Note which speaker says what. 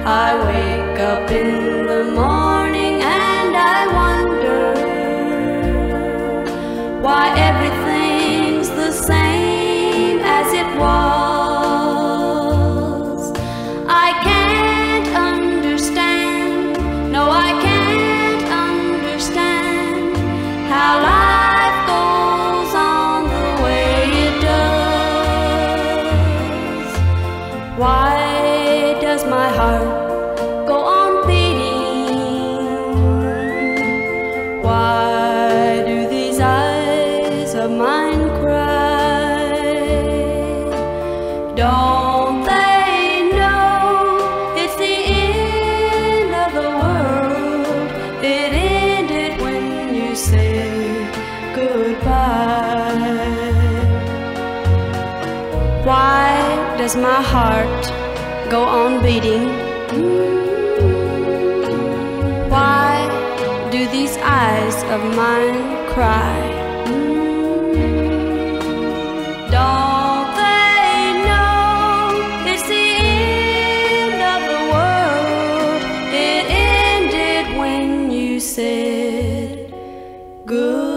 Speaker 1: I wake up in the morning and I wonder why everything's the same as it was. I can't understand, no I can't understand how life goes on the way it does. Why does my heart go on beating? Why do these eyes of mine cry? Don't they know it's the end of the world? It ended when you said goodbye. Why does my heart go on beating? Why do these eyes of mine cry? Don't they know it's the end of the world? It ended when you said goodbye.